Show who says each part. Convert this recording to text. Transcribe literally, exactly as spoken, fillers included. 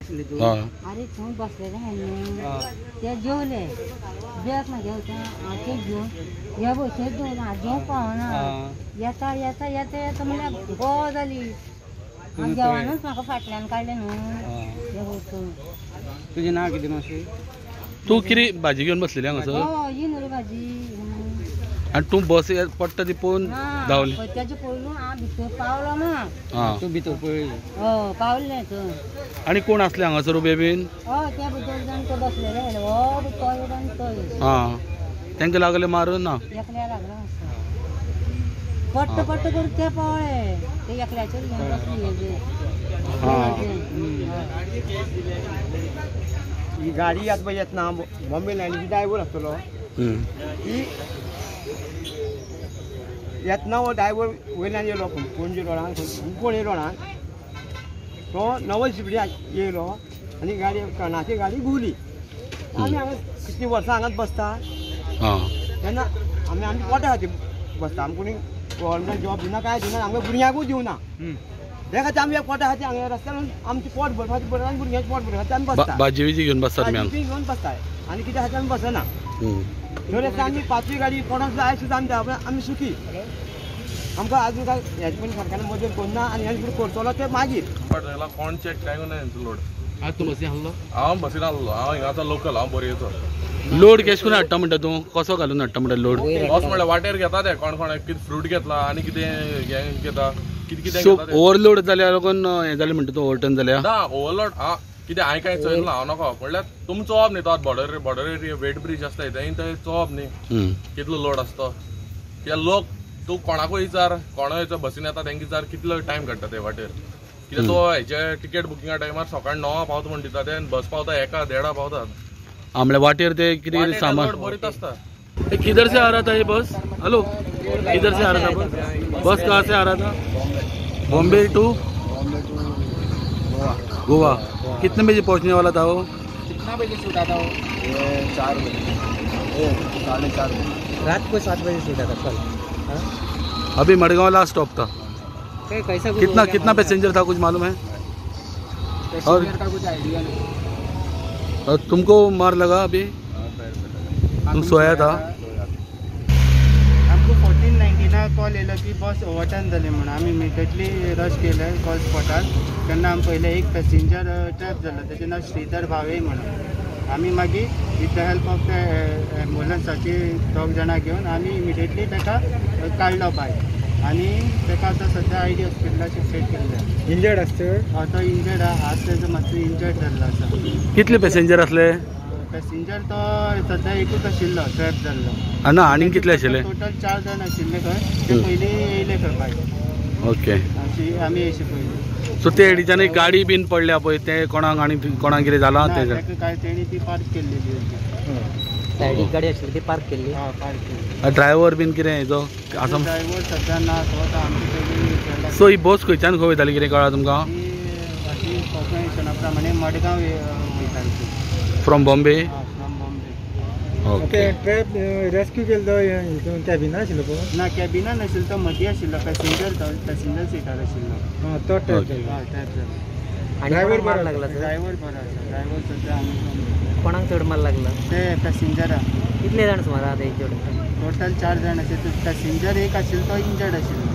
Speaker 1: अरे थंय बसलेले ते जेवले जेवक ना जेवता ते घेवन ह्या बशेर दोन हांव जेवंक पावना येता येता येता येता म्हळ्यार गो जाली आनी जेवणूच म्हाका फाटल्यान काडलें न्हू हे वचून.
Speaker 2: तुजें नांव कितें मातशें?
Speaker 3: तूं कितें भाजी घेवन बसलेली हांगासर?
Speaker 1: हय ही न्हू भाजी.
Speaker 3: आनी तूं बस पडटा ती पळोवन धांवली?
Speaker 1: तेजे पयलू हांव भितर पावलो ना.
Speaker 2: तूं भितर पळयलें?
Speaker 1: हय पावलें थंय.
Speaker 3: आनी कोण आसले हांगासर उबे बीन?
Speaker 1: हय ते दोग जाण ते बसलेले हो तो आनी तो.
Speaker 3: हां तांकां लागले मारून ना?
Speaker 1: एकल्या लागला पट्ट पट्ट करून ते पळय ते एकल्याचेर घेवन बसली हेजे.
Speaker 2: ही गाडी आतां पळय येतना बॉम्बे लायनीची ड्रायव्हर आसतलो ही येतना हो ड्रायव्हर वयल्यान येयलो पणजे रोडान कोण रोडान तो नवो शिपडी येयलो आनी गाडी कर्णाची गाडी घुवली. आमी हांगा कितलीं वर्सां हांगाच बसता तेन्ना आमी आमी पोटा खातीर बसता. आमी कोणी गव्हर्मेंट जॉब दिना कांय दिना आमच्या भुरग्यांकूय दिवना. त्या खातीर आमी पोटा खातीर हांगा रस्त्यान आमचें पोट भरपाचें भरता आनी भुरग्यांचें पोट भरपाचें आमी बसता.
Speaker 3: भाजी विजी घेवन बसता
Speaker 2: भाजी घेवन बसताय आनी कित्या खातीर आमी बसना. थोडे आमी पांचवी गाडी कोणाक आयज सुद्दां आमी धांवना आमी सुखी. आमकां आजून काय हेजे पयलीं सरकारान मदत करना आनी हेजे फुडें करतलो ते मागीर.
Speaker 4: कोण चॅक काय ना लोड
Speaker 3: आज तूं बसीन आहलो?
Speaker 4: हांव बसीन आहलो. हांव हिंगाचो लोकल. हांव बोरयेचो.
Speaker 3: लोड केश करून हाडटा म्हणटा तूं? कसो घालून हाडटा म्हणटा लोड?
Speaker 4: बस म्हणल्यार वाटेर घेता ते कोण कोण कितें फ्रूट घेतला आनी कितें हें घेता कितें कितें
Speaker 3: सो ओवरलोड जाल्या लागून हें जालें म्हणटा तूं ओवरटर्न जाल्या?
Speaker 4: ना ओवरलोड हां कितें हांवें कांय चोयलें ना. हांव नाका म्हणल्यार तुमी चोवप न्ही तो border border area weighbridge आसता थंय थंय चोवप न्ही कितलो लोड आसता. कित्याक लोक तूं कोणाकूय विचार कोणा विचार बसीन येता तांकां विचार कितलो टायम काडटा ते वाटेर. कित्याक तो हेचे टिकेट बुकिंगा टायमार सकाळी णवां पावता म्हण दिता ते बस पावता एका देडा पावतात.
Speaker 3: आमल्या वाटेर ते कितें कितें सामान
Speaker 4: बरीत आसता.
Speaker 3: किधर से आ रहा था ये बस? हेलो किधर से आ रहा था बस? बस कहाँ से आ रहा था? बॉम्बे टू गोवा. कितने बजे पहुंचने वाला था वो?
Speaker 2: कितना बजे छूटा था वो? ये चार बजे साढ़े चार बजे रात को सात बजे छूटा था कल.
Speaker 3: अभी मडगांव लास्ट स्टॉप था.
Speaker 2: कैसा
Speaker 3: कितना कितना पैसेंजर था कुछ मालूम है? और
Speaker 2: का कुछ आइडिया नहीं.
Speaker 3: और तुमको मार लगा अभी? तुम सोया था?
Speaker 2: आमको फोर्टीन नायन्टीना कॉल येयलो की बस ओवरटर्न जाली म्हणून आमी इमिडिएटली रश केले कॉल स्पॉटार. तेन्ना आमी पयले एक पॅसेंजर ट्रॅप जालो तेजें नांव श्रीधर भावे म्हणून. आमी मागीर with the help of the एम्बुलन्साची दोग जाणां घेवन आमी इमिडिएटली ताका काडलो भायर आनी ताका आतां सद्या आय डी हॉस्पिटलाक शिफ्ट केल्ले. इंजर्ड आसता तो इंजर्ड आज तेजो मातसो इंजर्ड जाल्लो आसा.
Speaker 3: कितले पॅसेंजर आसले?
Speaker 1: पॅसेंजर तो सद्या एकूच आशिल्लो ट्रॅप जाल्लो.
Speaker 3: ना आनीक कितले आशिल्ले?
Speaker 1: टोटल चार जाण आशिल्ले खंय ते पयलीं येयले खंय भायर.
Speaker 3: ओके
Speaker 1: अशी आमी येयशी पयलीं.
Speaker 3: सो ते एडीच्यान गाडी बीन पडल्या पळय ते कोणाक आनी कोणाक कितें जालां ते?
Speaker 1: काय तेणी ती पार्क केल्लेली होती.
Speaker 2: सायडीक गाडी आशिल्ली ती पार्क केल्ली.
Speaker 1: हय पार्क केल्ली.
Speaker 3: ड्रायव्हर बीन कितें हेजो आसा?
Speaker 1: ड्रायव्हर सद्या ना तो आतां आमची पयलीं.
Speaker 3: सो ही बस खंयच्यान खंय वयताली कितें कळ्ळां तुमकां?
Speaker 1: अशी कॉर्पोरेशना प्रमाणे मडगांव वयताली.
Speaker 3: From Bombay?
Speaker 1: From Bombay.
Speaker 3: Okay.
Speaker 2: Trap rescue केल्लो हितून कॅबिना आशिल्लो पळय?
Speaker 1: ना कॅबिनान नाशिल्लो तो मदीं आशिल्लो पॅसेंजर तो पॅसेंजर सीटार आशिल्लो.
Speaker 2: हां तो ट्रॅप केल्लो.
Speaker 1: हय ट्रॅप जालो.
Speaker 2: ड्रायव्हर बरो लागला.
Speaker 1: ड्रायव्हर बरो आसा. ड्रायव्हर सद्या आमी
Speaker 2: कोणाक चड मार लागला?
Speaker 1: ते पॅसेंजराक.
Speaker 2: कितले जाण सुमार आहा ते
Speaker 1: टोटल चार जाण आशिल्ले. पॅसेंजर एक आशिल्लो तो इंजर्ड आशिल्लो.